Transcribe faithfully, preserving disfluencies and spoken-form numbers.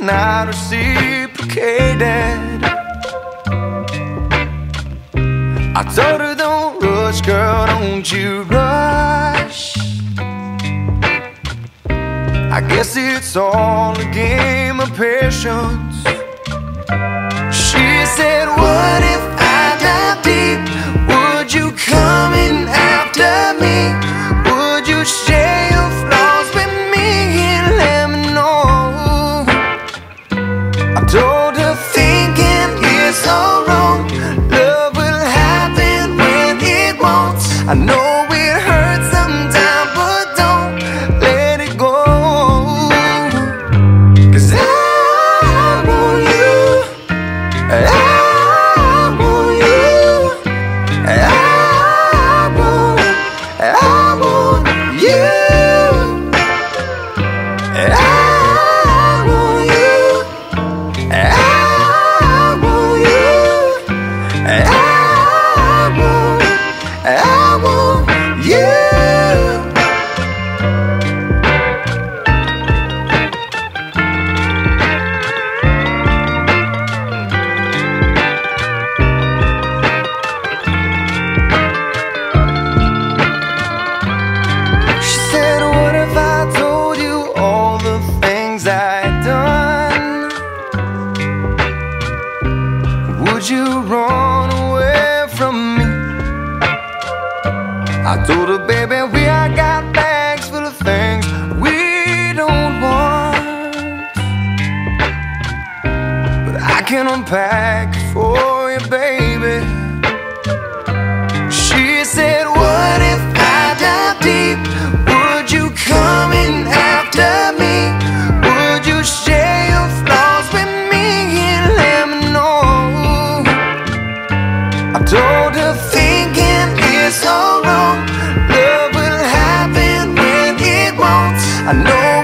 not reciprocated. I told her, don't rush, girl, don't you rush. I guess it's all a game of patience. She said, what if I dive deep? Would you come in after me? Would you share your flaws with me and let me know? I told her, thinking is so wrong. Love will happen when it won't. I know it hurts sometimes, but don't let it go. 'Cause I want you, I want you, I want, I want you, I want you, I want you, I want, I want you. She said, what if I told you all the things I'd done? Would you run away from me? I told her, baby, we I got bags full of things we don't want, but I can unpack for you, baby. She said, what if I dive deep? Would you come in after me? Would you share your flaws with me and let me know? I told her, thinking is so wrong. Love will happen when it won't. I know